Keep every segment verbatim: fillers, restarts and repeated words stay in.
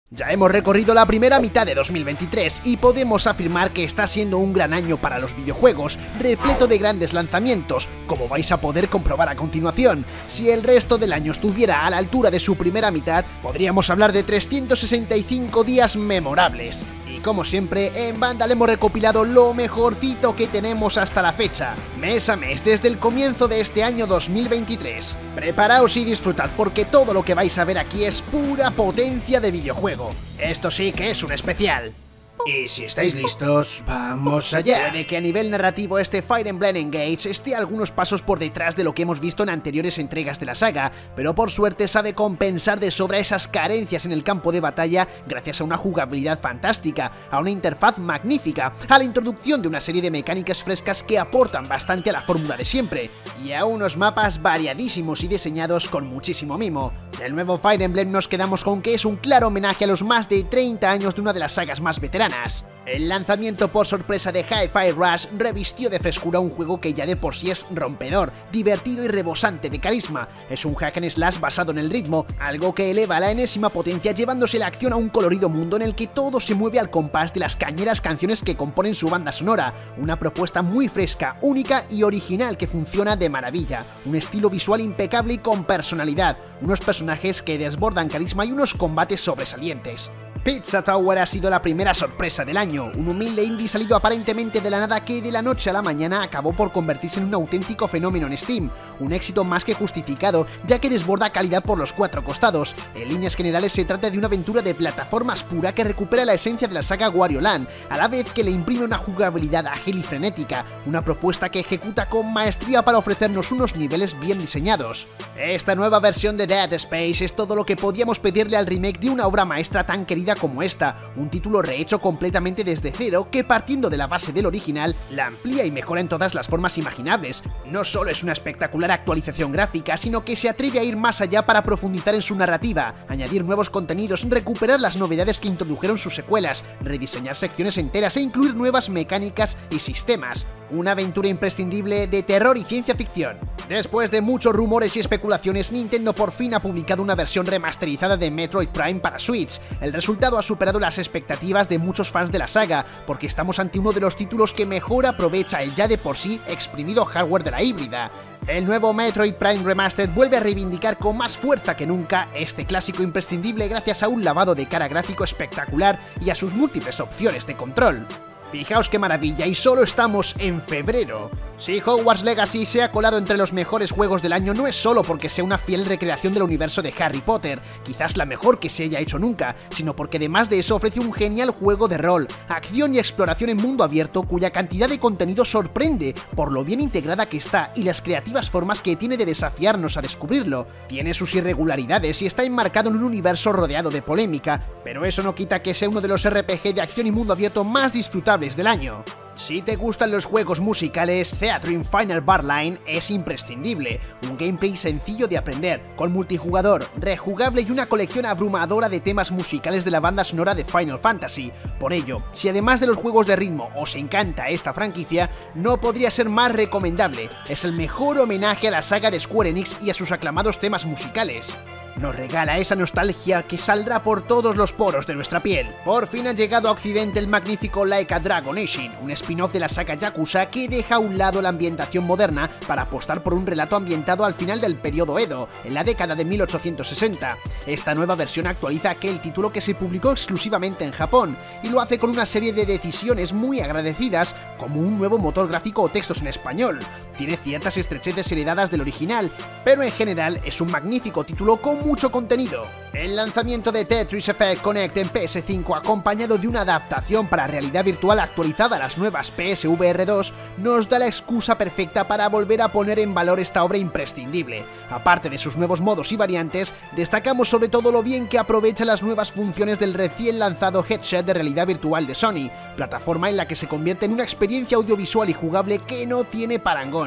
Ya hemos recorrido la primera mitad de dos mil veintitrés y podemos afirmar que está siendo un gran año para los videojuegos, repleto de grandes lanzamientos, como vais a poder comprobar a continuación. Si el resto del año estuviera a la altura de su primera mitad, podríamos hablar de trescientos sesenta y cinco días memorables. Y como siempre, en Vandal hemos recopilado lo mejorcito que tenemos hasta la fecha, mes a mes desde el comienzo de este año dos mil veintitrés. Preparaos y disfrutad porque todo lo que vais a ver aquí es pura potencia de videojuego. Esto sí que es un especial. Y si estáis listos, vamos allá. Puede que a nivel narrativo este Fire Emblem Engage esté algunos pasos por detrás de lo que hemos visto en anteriores entregas de la saga, pero por suerte sabe compensar de sobra esas carencias en el campo de batalla gracias a una jugabilidad fantástica, a una interfaz magnífica, a la introducción de una serie de mecánicas frescas que aportan bastante a la fórmula de siempre, y a unos mapas variadísimos y diseñados con muchísimo mimo. Del nuevo Fire Emblem nos quedamos con que es un claro homenaje a los más de treinta años de una de las sagas más veteranas. El lanzamiento por sorpresa de Hi-Fi Rush revistió de frescura un juego que ya de por sí es rompedor, divertido y rebosante de carisma. Es un hack and slash basado en el ritmo, algo que eleva a la enésima potencia llevándose la acción a un colorido mundo en el que todo se mueve al compás de las cañeras canciones que componen su banda sonora. Una propuesta muy fresca, única y original que funciona de maravilla. Un estilo visual impecable y con personalidad, unos personajes que desbordan carisma y unos combates sobresalientes. Pizza Tower ha sido la primera sorpresa del año, un humilde indie salido aparentemente de la nada que de la noche a la mañana acabó por convertirse en un auténtico fenómeno en Steam, un éxito más que justificado ya que desborda calidad por los cuatro costados. En líneas generales se trata de una aventura de plataformas pura que recupera la esencia de la saga Wario Land, a la vez que le imprime una jugabilidad ágil y frenética, una propuesta que ejecuta con maestría para ofrecernos unos niveles bien diseñados. Esta nueva versión de Dead Space es todo lo que podíamos pedirle al remake de una obra maestra tan querida como esta, un título rehecho completamente desde cero que partiendo de la base del original la amplía y mejora en todas las formas imaginables. No solo es una espectacular actualización gráfica, sino que se atreve a ir más allá para profundizar en su narrativa, añadir nuevos contenidos, recuperar las novedades que introdujeron sus secuelas, rediseñar secciones enteras e incluir nuevas mecánicas y sistemas. Una aventura imprescindible de terror y ciencia ficción. Después de muchos rumores y especulaciones, Nintendo por fin ha publicado una versión remasterizada de Metroid Prime para Switch. El resultado ha superado las expectativas de muchos fans de la saga, porque estamos ante uno de los títulos que mejor aprovecha el ya de por sí exprimido hardware de la híbrida. El nuevo Metroid Prime Remastered vuelve a reivindicar con más fuerza que nunca este clásico imprescindible gracias a un lavado de cara gráfico espectacular y a sus múltiples opciones de control. Fijaos qué maravilla, y solo estamos en febrero. Si Hogwarts Legacy se ha colado entre los mejores juegos del año no es solo porque sea una fiel recreación del universo de Harry Potter, quizás la mejor que se haya hecho nunca, sino porque además de eso ofrece un genial juego de rol, acción y exploración en mundo abierto cuya cantidad de contenido sorprende por lo bien integrada que está y las creativas formas que tiene de desafiarnos a descubrirlo. Tiene sus irregularidades y está enmarcado en un universo rodeado de polémica, pero eso no quita que sea uno de los R P G de acción y mundo abierto más disfrutables del año. Si te gustan los juegos musicales, Theatrine Final Bar Line es imprescindible, un gameplay sencillo de aprender, con multijugador, rejugable y una colección abrumadora de temas musicales de la banda sonora de Final Fantasy. Por ello, si además de los juegos de ritmo os encanta esta franquicia, no podría ser más recomendable, es el mejor homenaje a la saga de Square Enix y a sus aclamados temas musicales. Nos regala esa nostalgia que saldrá por todos los poros de nuestra piel. Por fin ha llegado a Occidente el magnífico Like a Dragon Ishin, un spin-off de la saga Yakuza que deja a un lado la ambientación moderna para apostar por un relato ambientado al final del periodo Edo, en la década de mil ochocientos sesenta. Esta nueva versión actualiza aquel título que se publicó exclusivamente en Japón, y lo hace con una serie de decisiones muy agradecidas, como un nuevo motor gráfico o textos en español. Tiene ciertas estrecheces heredadas del original, pero en general es un magnífico título con mucho contenido. El lanzamiento de Tetris Effect Connect en P S cinco acompañado de una adaptación para realidad virtual actualizada a las nuevas P S V R dos nos da la excusa perfecta para volver a poner en valor esta obra imprescindible. Aparte de sus nuevos modos y variantes, destacamos sobre todo lo bien que aprovecha las nuevas funciones del recién lanzado headset de realidad virtual de Sony, plataforma en la que se convierte en una experiencia audiovisual y jugable que no tiene parangón.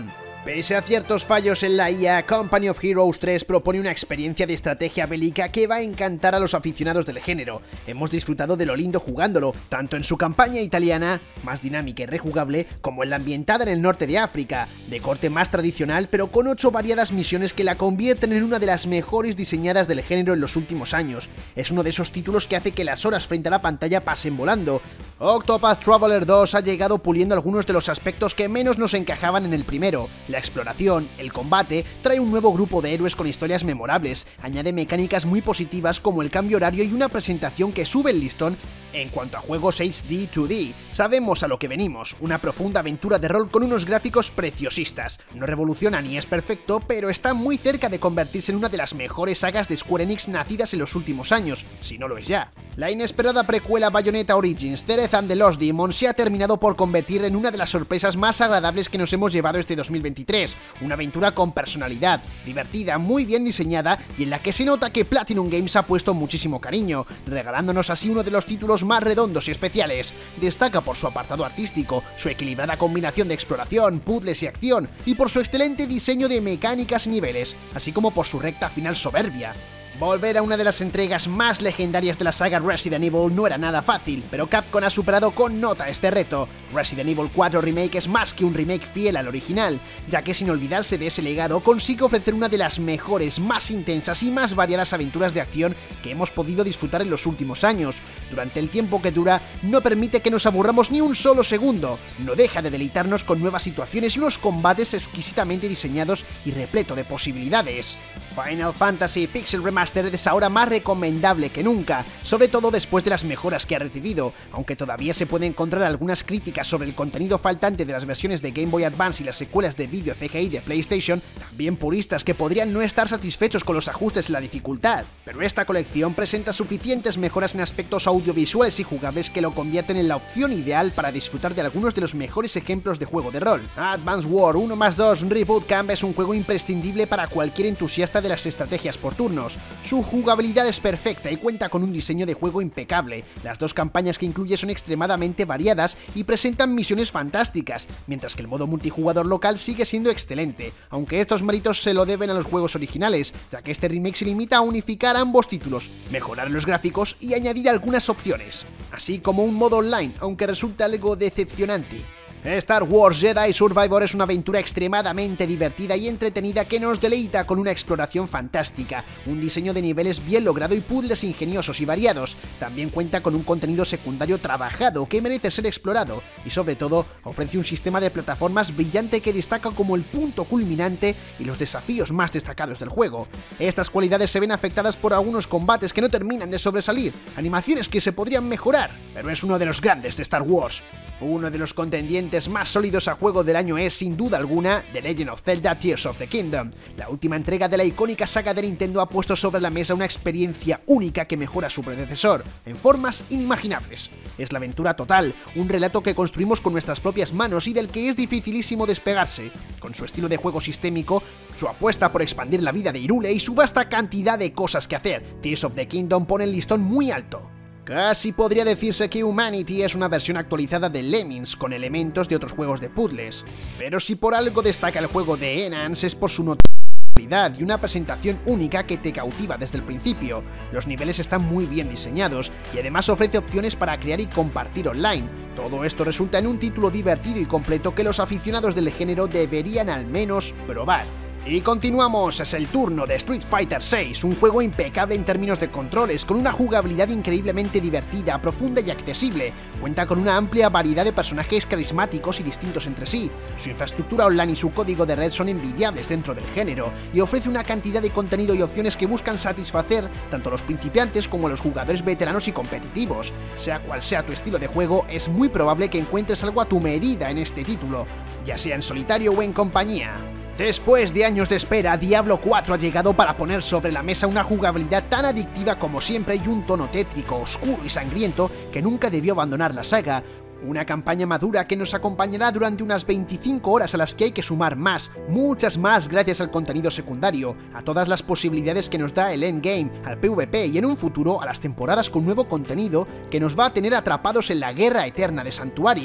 Pese a ciertos fallos en la I A, Company of Heroes tres propone una experiencia de estrategia bélica que va a encantar a los aficionados del género. Hemos disfrutado de lo lindo jugándolo, tanto en su campaña italiana, más dinámica y rejugable, como en la ambientada en el norte de África, de corte más tradicional pero con ocho variadas misiones que la convierten en una de las mejores diseñadas del género en los últimos años. Es uno de esos títulos que hace que las horas frente a la pantalla pasen volando. Octopath Traveler dos ha llegado puliendo algunos de los aspectos que menos nos encajaban en el primero. La exploración, el combate, trae un nuevo grupo de héroes con historias memorables, añade mecánicas muy positivas como el cambio horario y una presentación que sube el listón en cuanto a juegos H D dos D. Sabemos a lo que venimos, una profunda aventura de rol con unos gráficos preciosistas. No revoluciona ni es perfecto, pero está muy cerca de convertirse en una de las mejores sagas de Square Enix nacidas en los últimos años, si no lo es ya. La inesperada precuela Bayonetta Origins, Cerez and the Lost Demon se ha terminado por convertir en una de las sorpresas más agradables que nos hemos llevado este dos mil veintitrés, una aventura con personalidad, divertida, muy bien diseñada y en la que se nota que Platinum Games ha puesto muchísimo cariño, regalándonos así uno de los títulos más redondos y especiales. Destaca por su apartado artístico, su equilibrada combinación de exploración, puzzles y acción, y por su excelente diseño de mecánicas y niveles, así como por su recta final soberbia. Volver a una de las entregas más legendarias de la saga Resident Evil no era nada fácil, pero Capcom ha superado con nota este reto. Resident Evil cuatro Remake es más que un remake fiel al original, ya que sin olvidarse de ese legado consigue ofrecer una de las mejores, más intensas y más variadas aventuras de acción que hemos podido disfrutar en los últimos años. Durante el tiempo que dura, no permite que nos aburramos ni un solo segundo, no deja de deleitarnos con nuevas situaciones y unos combates exquisitamente diseñados y repleto de posibilidades. Final Fantasy Pixel Remastered es ahora más recomendable que nunca, sobre todo después de las mejoras que ha recibido, aunque todavía se pueden encontrar algunas críticas sobre el contenido faltante de las versiones de Game Boy Advance y las secuelas de vídeo C G I de PlayStation, también puristas que podrían no estar satisfechos con los ajustes en la dificultad, pero esta colección presenta suficientes mejoras en aspectos audiovisuales y jugables que lo convierten en la opción ideal para disfrutar de algunos de los mejores ejemplos de juego de rol. Advance War uno más dos Reboot Camp es un juego imprescindible para cualquier entusiasta de las estrategias por turnos. Su jugabilidad es perfecta y cuenta con un diseño de juego impecable. Las dos campañas que incluye son extremadamente variadas y presentan misiones fantásticas, mientras que el modo multijugador local sigue siendo excelente, aunque estos méritos se lo deben a los juegos originales, ya que este remake se limita a unificar ambos títulos, mejorar los gráficos y añadir algunas opciones, así como un modo online, aunque resulta algo decepcionante. Star Wars Jedi Survivor es una aventura extremadamente divertida y entretenida que nos deleita con una exploración fantástica, un diseño de niveles bien logrado y puzzles ingeniosos y variados. También cuenta con un contenido secundario trabajado que merece ser explorado y sobre todo ofrece un sistema de plataformas brillante que destaca como el punto culminante y los desafíos más destacados del juego. Estas cualidades se ven afectadas por algunos combates que no terminan de sobresalir, animaciones que se podrían mejorar, pero es uno de los grandes de Star Wars. Uno de los contendientes más sólidos a juego del año es, sin duda alguna, The Legend of Zelda Tears of the Kingdom. La última entrega de la icónica saga de Nintendo ha puesto sobre la mesa una experiencia única que mejora a su predecesor, en formas inimaginables. Es la aventura total, un relato que construimos con nuestras propias manos y del que es dificilísimo despegarse. Con su estilo de juego sistémico, su apuesta por expandir la vida de Hyrule y su vasta cantidad de cosas que hacer, Tears of the Kingdom pone el listón muy alto. Casi podría decirse que Humanity es una versión actualizada de Lemmings con elementos de otros juegos de puzzles, pero si por algo destaca el juego de Enhance es por su notabilidad y una presentación única que te cautiva desde el principio. Los niveles están muy bien diseñados y además ofrece opciones para crear y compartir online. Todo esto resulta en un título divertido y completo que los aficionados del género deberían al menos probar. Y continuamos, es el turno de Street Fighter seis, un juego impecable en términos de controles, con una jugabilidad increíblemente divertida, profunda y accesible. Cuenta con una amplia variedad de personajes carismáticos y distintos entre sí. Su infraestructura online y su código de red son envidiables dentro del género, y ofrece una cantidad de contenido y opciones que buscan satisfacer tanto a los principiantes como a los jugadores veteranos y competitivos. Sea cual sea tu estilo de juego, es muy probable que encuentres algo a tu medida en este título, ya sea en solitario o en compañía. Después de años de espera, Diablo cuatro ha llegado para poner sobre la mesa una jugabilidad tan adictiva como siempre y un tono tétrico, oscuro y sangriento que nunca debió abandonar la saga. Una campaña madura que nos acompañará durante unas veinticinco horas a las que hay que sumar más, muchas más gracias al contenido secundario, a todas las posibilidades que nos da el endgame, al PvP y en un futuro a las temporadas con nuevo contenido que nos va a tener atrapados en la guerra eterna de Santuario.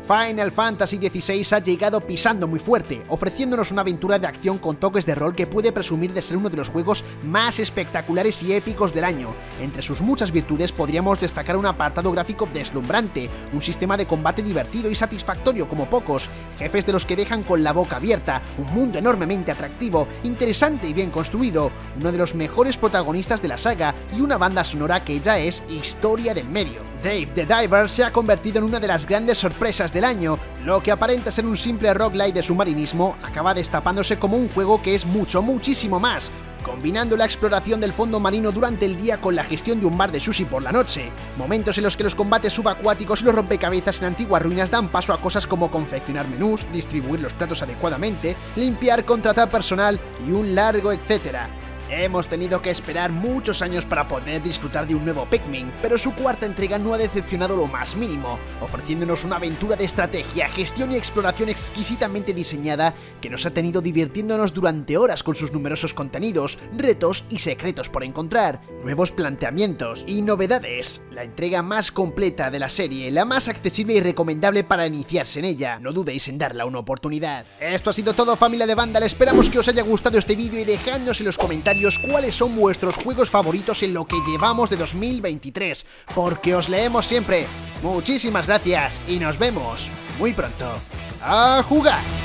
Final Fantasy dieciséis ha llegado pisando muy fuerte, ofreciéndonos una aventura de acción con toques de rol que puede presumir de ser uno de los juegos más espectaculares y épicos del año. Entre sus muchas virtudes podríamos destacar un apartado gráfico deslumbrante, un sistema de combate divertido y satisfactorio como pocos, jefes de los que dejan con la boca abierta, un mundo enormemente atractivo, interesante y bien construido, uno de los mejores protagonistas de la saga y una banda sonora que ya es historia del medio. Dave the Diver se ha convertido en una de las grandes sorpresas del año. Lo que aparenta ser un simple roguelite de submarinismo acaba destapándose como un juego que es mucho, muchísimo más, combinando la exploración del fondo marino durante el día con la gestión de un bar de sushi por la noche, momentos en los que los combates subacuáticos y los rompecabezas en antiguas ruinas dan paso a cosas como confeccionar menús, distribuir los platos adecuadamente, limpiar, contratar personal y un largo etcétera. Hemos tenido que esperar muchos años para poder disfrutar de un nuevo Pikmin, pero su cuarta entrega no ha decepcionado lo más mínimo, ofreciéndonos una aventura de estrategia, gestión y exploración exquisitamente diseñada que nos ha tenido divirtiéndonos durante horas con sus numerosos contenidos, retos y secretos por encontrar, nuevos planteamientos y novedades. La entrega más completa de la serie, la más accesible y recomendable para iniciarse en ella, no dudéis en darla una oportunidad. Esto ha sido todo, familia de Vandal, esperamos que os haya gustado este vídeo y dejadnos en los comentarios cuáles son vuestros juegos favoritos en lo que llevamos de dos mil veintitrés, porque os leemos siempre. Muchísimas gracias y nos vemos muy pronto. ¡A jugar!